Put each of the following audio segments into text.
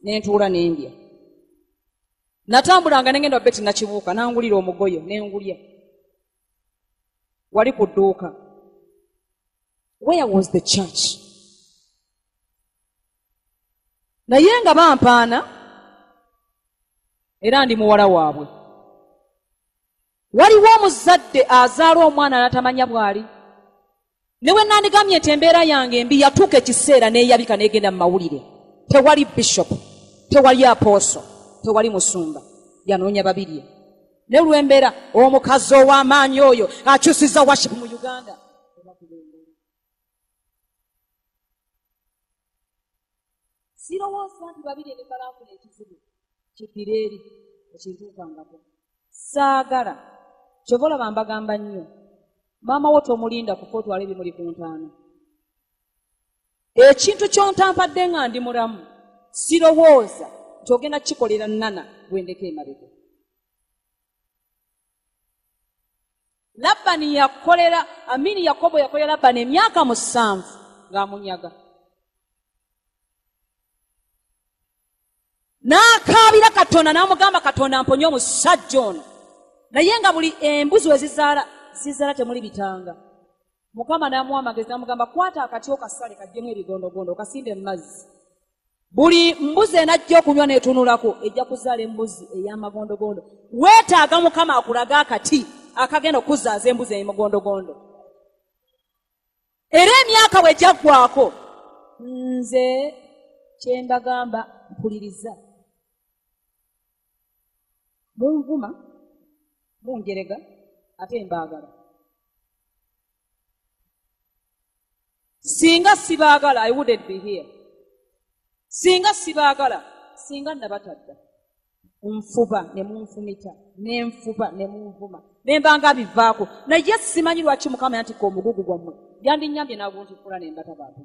ne ntuula n'endya. Natambulanga ne ngenda Beti nakibuuka nangulira omugoyo ne ngulya. Wali ku dduuka. Where was the church? Naye nga bampaana era ndi muwala waabwe. Waliwo omuzadde azaala omwana natamanya bw'ali. Ne bwe nandigamye nti embeera yange embi yatuuka ekiseera n'eyabika n'egenda mu mawulire. Tewali bishop, tewali apostle, tewali musumba. Yanoonya babirye. Ne lw'embeera omukazi ow'amaanyi oyo akyusiza worship mu Uganda. Sirowooza nti babirye ne balaafuna ekizibu kiddira eri ekintuukangako. Saagala kyova olaba mbagamba nnyo. Maama wo tomulinda kuko otwala ebimuli ku ntaana. Ekintu ky'ontampadde nga ndi mulamu sirowooza nti ogenda kikolera nnana bwendeka emabega. Labani yakolera Yakobo yakolera Labani emyaka 7 ng'amunyaga. N'akaabira Katonda n'amugamba Katonda mponye omusajja ono. Naye nga buli embuzi we zizaala temuli bitanga. Mukama n'amuwa amagezi n'amugamba kwata akati okasale kajjemu ebigondogondo okasimbe mu mazzi. Buli mbuzi enajja okunywa n'etunulako ejja kuzaala embuzi ey'amagondogondo. Weetaaga Mukama akulaga akati akagenda okuzaaza embuzi ey'amagondogondo. Era emyaka bwe gyaggwaako nze kye mbagamba mpuliriza. Munvuma, munjerega, ate mbaagala. Singa sibaagala, I wouldn't be here. Singa sibaagala, singa nabatadda. Nfuba ne munfumita, ne nfuba ne munvuma. Ne mbanga bivaako. Naye simanyi lwaki Mukama yantikka omugugu gwammwe. Yandinnyambye n'aguntikula ne mbata bantu.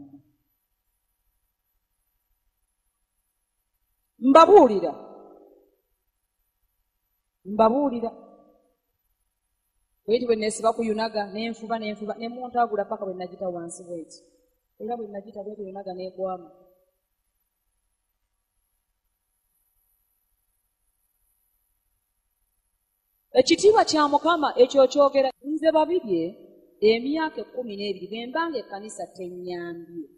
Mbabuulira. Bweti bwe neesiba kuyunaga n'enfuba ne muntaagula paka bwe nagita wansi bweti. Era bwe nagita bweti yunaga n'egwamu. Ekitiibwa kya Mukama ekyo kyogera nze babirye emyaka 12 bwe mbanga ekkanisa tennyambye.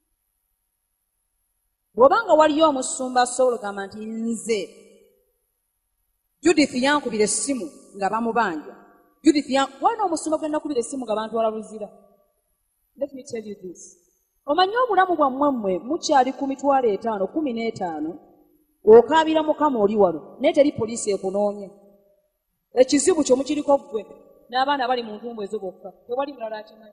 Bw'obanga waliyo omusumba asobola okugamba nti nze Judith yankubira essimu nga bamubanja. Waliwo omusumba gwe nakubira essimu nga bantwala Luzira. Let me tell you this. Omanyi obulamu bwammwe mmwe mukyali ku mitwalo 5, 15 okaabira Mukama oli wano naye teri poliisi ekunoonya. Ekizibu kyo mukiriko ggwe n'abaana bali mu ntumbu ezo bokka. Tewali mulala akimanyi.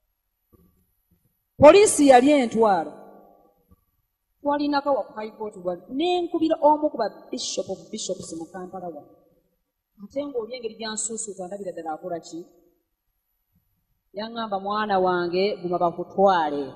Poliisi yali entwalo. Twalinako wa high court n'enkubira omu ku ba bishop of bishops mu Kampala wano. Ate ng'oli engeri gyansuusuuka ndabira ddala akola ki? Yaŋŋamba mwana wange guma bakutwale.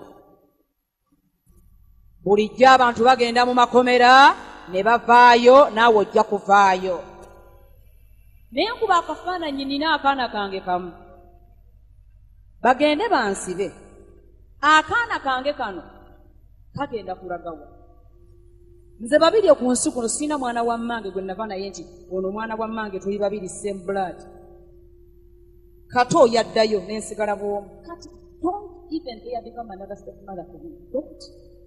Bulijjo abantu bagenda mu makomera ne bavaayo naawe ojja kuvaayo. Naye nkuba akafaananyi nina akaana kange kamu. Bagende bansibe. Akaana kange kano kagenda kulagawa. Nze babirye ku nsi kuno sina mwana wa mmange gwe nava naye nti ono mwana wa mmange tuli babiri same blood. Kato yaddayo n'ensigala bw'omu. Kati don't even dare become another stepmother for me. Don't.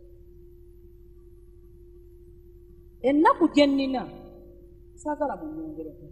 Ennaku gye nnina saagala munyongereko.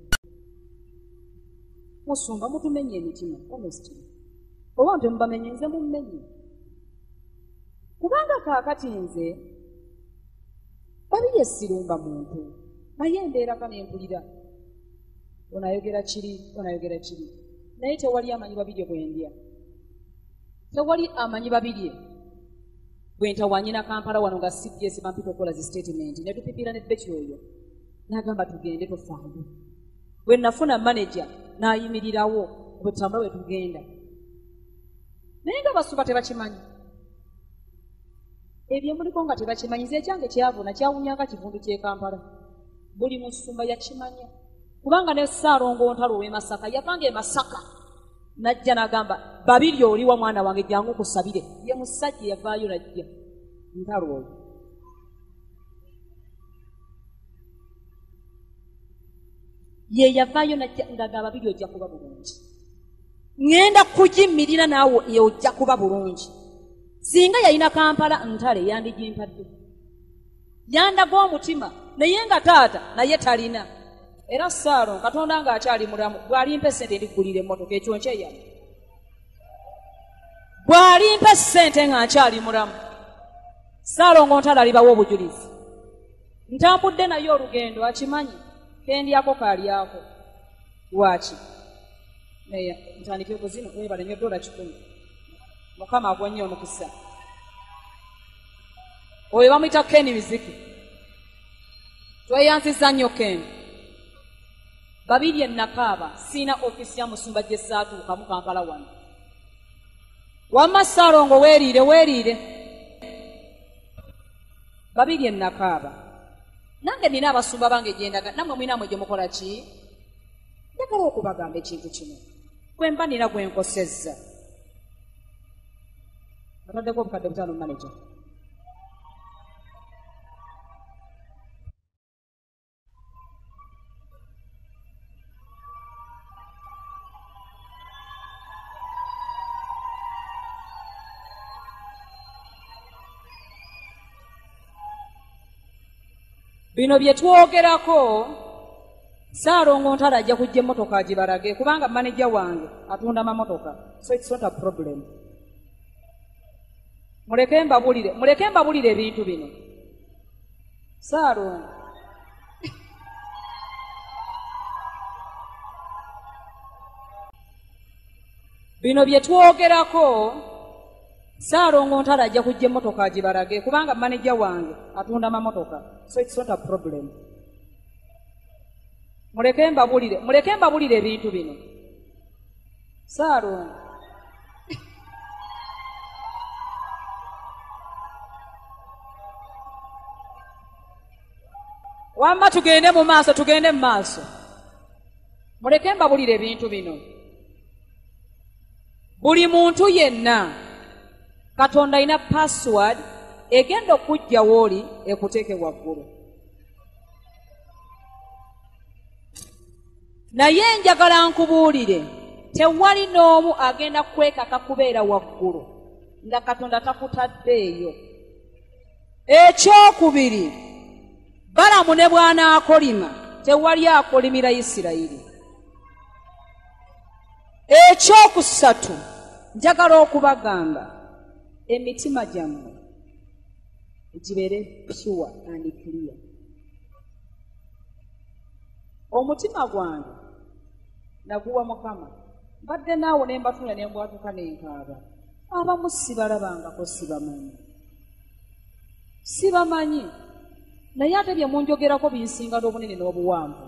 Musumba mutumenye emitima honestly. Oba nti mubamenye nze mummenye. Kubanga kaakati nze babirye sirumba muntu naye embeerako n'empulira. Onayogera kiri. Naye tewali amanyi babirye bwe ndya. Tewali amanyi babirye bwe ntawanyina Kampala wano nga CPS bampita okukola zi statement ne tupipira ne Beti oyo n'agamba tugende tofaayo. Bwe nafuna manager n'ayimirirawo bwe tutambula bwe tugenda. Naye nga basumba tebakimanyi. Ebyo muliko nga tebakimanyiza ekyange kyavuna kyawunyanga kivundu ky'e Kampala. Buli musumba yakimanya. Kubanga ne Ssaalongo Ntalo w'e Masaka yavanga e Masaka najja n'agamba babirye oli wa mwana wange jangu kusabire. Ye musajja yavaayo najja Ntalo oyo. ye yavaayo ng'agamba babirye ojja kuba bulungi. Ngenda kugimirira naawe ye ojja kuba bulungi. Singa yalina Kampala ntale yandigimpadde. Yandaga omutima naye nga taata naye talina. Era Saalo Katonda ng'akyali mulamu bw'alimpa ssente ndigulira emmotoka ekyo nkyeyama. Bw'alimpa ssente ng'akyali mulamu. Saalo ntale alibawo obujulizi. Ntambudde naye olugendo akimanyi kendyako kaalyako. Lwaki? Naye ntandike okuzina webale nnyo $100. Mukama agwonnyo omukisa. Oyo bamuyita Ken Miziki. Tweyansiza nnyo Ken. Babirye nakaaba siina ofisi ya musumba gye saatuuka mu Kampala wano. Wamma Saalongo weeriire. Babirye nakaaba. Nange nina abasumba bange gye ndaga namwe mwinamwe gye mukola ki? Njagala okubagamba ekintu kino. Gwe mba nina gwe nkosezza. Ataddeko obukadde butaano manager. Bino bye twogerako Saalongo ntale ajja kujja emmotoka agibalage kubanga maneja wange atunda mamotoka. So it's not a problem. Muleke mbabulire ebintu bino. Saalongo bino bye twogerako Saalongo ntale ajja kujja emmotoka agibalage kubanga maneja wange atunda mamotoka. So it's not a problem. Muleke mbabulire ebintu bino. Saalongo wamma tugende mu maaso. Muleke mbabulire ebintu bino. Buli muntu yenna Katonda alina password egenda okujja wooli ekuteeke waggulu. Naye njagala nkubuulire tewali n'omu agenda kwekaka kubeera waggulu nga Katonda takutaddeeyo. Ekyokubiri, Balamu ne bw'anaakolima tewali akolimira Isirayiri. Ekyokusatu, njagala okubagamba emitima gyammwe gibeere pure and clear. Omutima gwange naguwa Mukama. Mbadde naawe ne mbatula ne mbwatuka ne nkaaba. Abamu sibalabangako sibamanyi. Naye ate bye munjogerako binsinga n'obunene n'obuwanvu.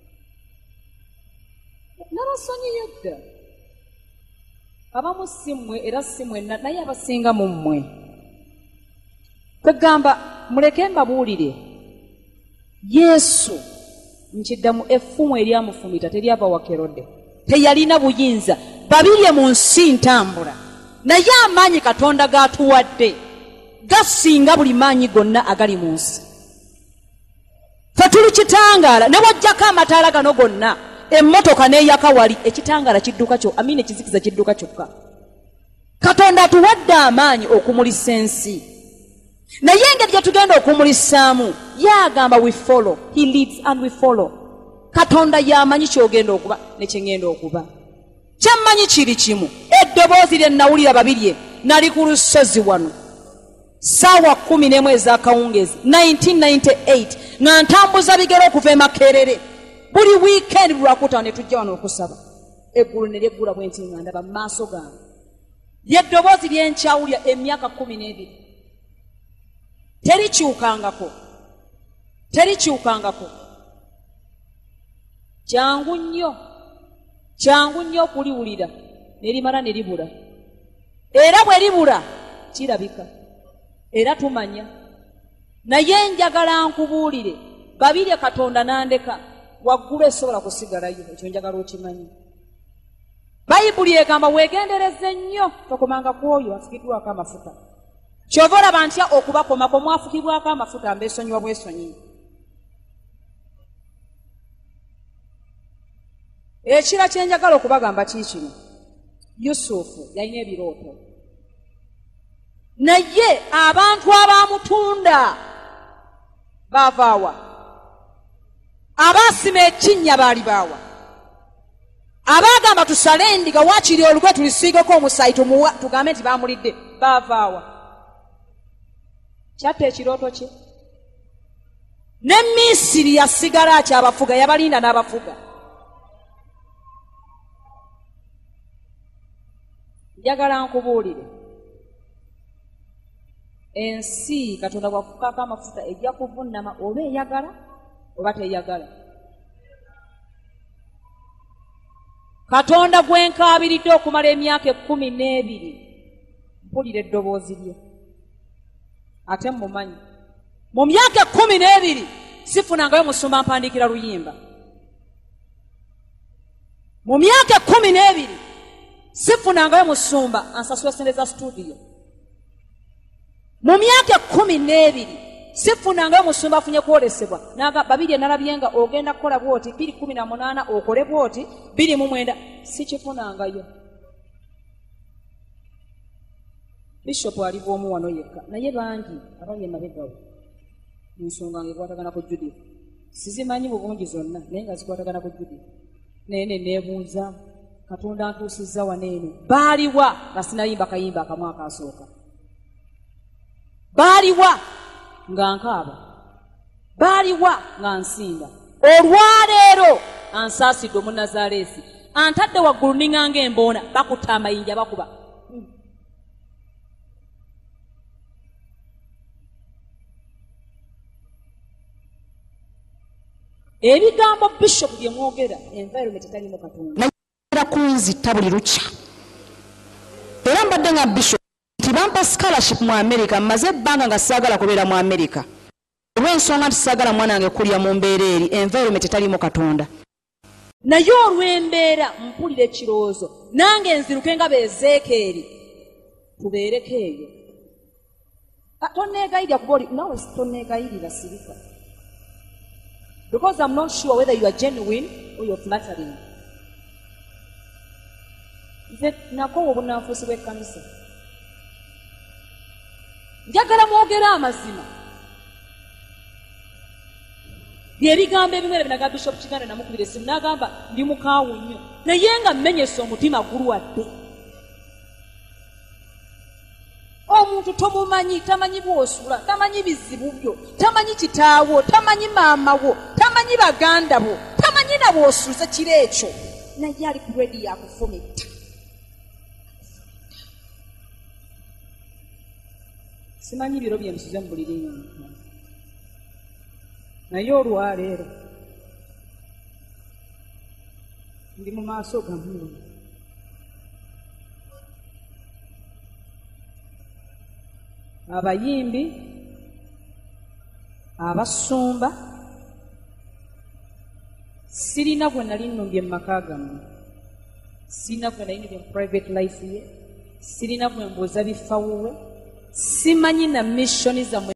Nabasonyiye dda. Abamu si mmwe era si mwenna naye abasinga mu mmwe. Kwegamba muleke mbabuulire. Yesu nkiddamu effumu eryamufumita teryava wa Kerode. Teyalina buyinza. Babirye mu nsi ntambula. Naye amaanyi Katonda g'atuwadde gasinga buli maanyi gonna agali mu nsi. Ffe tuli kitangaala ne wajjako amataala gano gonna emmotoka n'eyaka wali ekitangaala kidduka kyo amine ekizikiza kidduka kyokka. Katonda atuwadde amaanyi okumulisa ensi. Naye engeri gye tugenda okumulisaamu yagamba we follow. He leads and we follow. Katonda yamanyi kyogenda okuba ne kyengenda okuba. Kyammanyi kiri kimu. Eddoboozi lye nawulira Babirye nali ku lusozi wano ssaawa 11 ez'akawungeezi 1998 nga ntambuza bigere okuva e Makerere. Buli weekend Lwakutaano ne tujja wano okusaba. Eggulu ne lyeggula bwe nti nga ndaba mu maaso gange. Ly'eddoboozi lyenkyawulya emyaka 12. Terikyukangako. Kyangu nnyo okuliwulira ne limala ne libula. Era bwe libula kirabika. Era tumanya. Naye njagala nkubuulire Babirye Katonda nandeka waggulu esobola kusigalayo. Ekyo njagala okimanyi. Bayibuli egamba weegendereze nnyo tokomanga ku oyo afukibwako amafuta. Kyova olaba ntya okubakomako mwafukibwako amafuta mbeesonyiwa bwesonyi. ekira kyenjagala okubagamba kiikino, Yusufu yalina ebirooto, naye abantu abamutunda baavaawa? Abaasima ekinnya baali baawa? Abaagamba tusale endiga waakiri olugwe tulisiigeko omusaayi tugambe nti baamulidde baavaawa? Kyatta ekirooto kye. Ne Misiri yasigala akyabafuga, yabalinda n'abafuga. Njagala nkubuulire, ensi Katonda bw'afukako amafuta ejja kuvunnama oba eyagala oba teyagala. Katonda gwe nkaabiridde okumala emyaka 12, mpulira eddoboozi lye, ate mmumanyi. Mu myaka 12 sifunangayo musumba mpandiikira luyimba. Mu myaka 12 sifunangayo musumba ansasula sente za studio. Mu myaka 12 sifunangayo musumba afunye kwolesebwa naga babirye nalabye nga ogenda kukola bwoti 218 okole bwoti 29 sikifunangayo. Bishop ali bwomu wano yekka, naye bangi abali emabegawo nsonga ngekwatagana ku Judith. Sizimanyi bubungi zonna naye nga zikwatagana ku Judith. Nene neebuuza Katonda ntuusizza waneeno, baaliwa nga sinayimba kayimba akamu akaasooka? Baaliwa nga nkaaba? Baaliwa nga nsinda? Olwaleero ansaasidde Omunnazaaleesi, antadde waggulu ninganga emboona, bakutta amayinja bakuba. Ebigambo Bishop bye mwogera, environment etalimu Katonda. Nagira kunzita buli lukya. Era mbadde nga Bishop nti bampa scholarship mu America, mmaze ebbanga nga saagala kubeera mu America. Olw'ensonga nti saagala mwana wange kulya mu mbeera eri, environment etalimu Katonda. Naye olw'embeera mpulira ekirowoozo, nange nziruke nga Bezeekeri tubeereko eyo. Tonneegayirira kuba oli nawe tonneegayirira sirika. Because I'm not sure whether you are genuine or you're flattering. Nze nakowa obunanfuusi bw'ekkanisa. Njagala mwogera amazima. Byebigambo ebimere binaga Bishop Kiganda namukubira essimu n'agamba ndi mukaawu nnyo, naye nga mmenyesa omutima gulwadde. Omuntu tomumanyi, tamanyi bw'osula, tamanyi bizibu byo, tamanyi kitaawo, tamanyi maama wo, tamanyi baganda bo, tamanyi na bw'osuuza kiro ekyo, naye ali ku ready yakufumita. Simanyi biro bye mbisuze mu buli linya, naye olwaleero ndi mu maaso gammwe. Abayimbi, abasumba, sirina gwe nali nnumbye mu maka gammwe, sirina gwe nali nnumbye mu private life ye, sirina gwe mbuuza bifa wuwe, simanyi na missioni zammwe